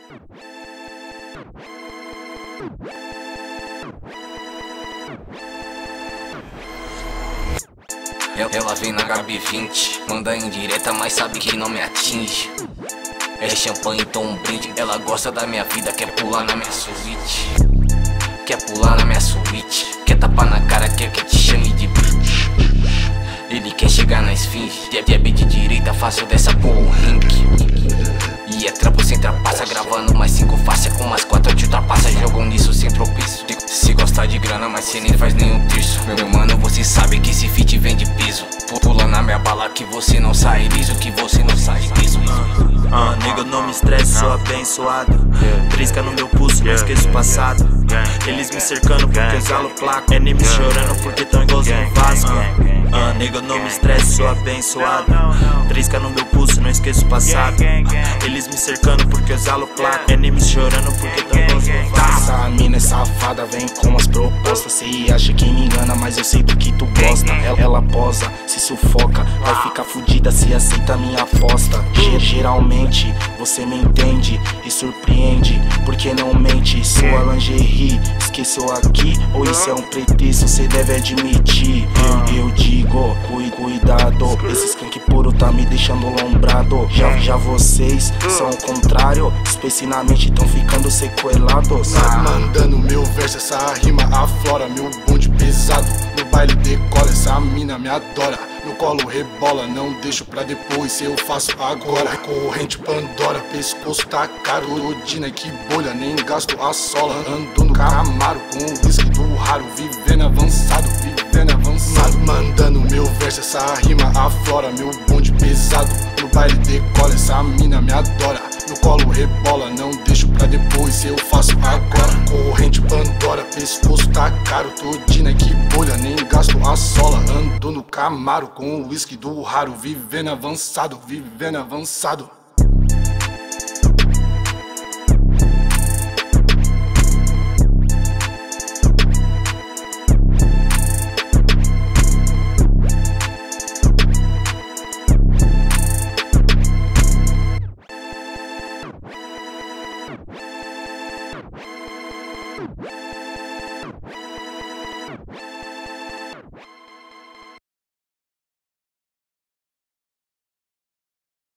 Ela vem na HB20, manda em direta, mas sabe que não me atinge. É champanhe, então um brinde. Ela gosta da minha vida, quer pular na minha suíte. Quer pular na minha suíte. Quer tapar na cara, quer que te chame de bitch. Ele quer chegar na esfinge. Deb de direita, fácil dessa porra um rink. E é trampo sem trapaça, gravando mais 5 faixa. Com mais 4 te ultrapassa, jogam nisso sem tropeço. Se gostar de grana, mas cê nem faz nenhum terço. Meu mano, você sabe que esse feat vem de piso. Pula na minha bala que você não sai liso, que você não sai liso. Nigga, eu não me estresse, sou abençoado. Trisca no meu pulso, não esqueço o passado. Eles me cercando porque exalo placo. Enemies chorando porque tão igualzinho Vasco. Nigga, eu não me estresse, sou abençoado. Trisca no meu pulso, não esqueço o passado. Eles me cercando porque exalo placo. Enemies chorando porque tão igualzinho Vasco. Essa mina é safada, vem com as propostas. Cê acha que me engana, mas eu sei do que tu gosta. Ela posa, se sufoca, vai ficar fudida se aceita minha aposta. Geralmente você me entende e surpreende, porque não mente. Sua lingerie esqueceu aqui, ou isso é um pretexto, cê deve admitir. Eu digo, cuidado, esse skunk puro tá me deixando lombrado. Já vocês são o contrário, especialmente tão ficando sequelados. Mandando meu verso, essa rima aflora meu bonde pesado. No baile decola, essa mina me adora. No colo rebola, não deixo pra depois, se eu faço agora. Corrente Pandora, pescoço tá caro. Odina que bolha, nem gasto a sola. Ando no Camaro com o whisky do raro. Vivendo avançado, vivendo avançado. Mandando meu verso, essa rima aflora meu bonde pesado. No baile decola, essa mina me adora. No colo rebola, não deixo pra depois, se eu faço agora. Corrente Pandora, pescoço tá caro. Todina que bolha, nem gasto a sola. Ando no Camaro com o whisky do raro. Vivendo avançado, vivendo avançado. Yeah.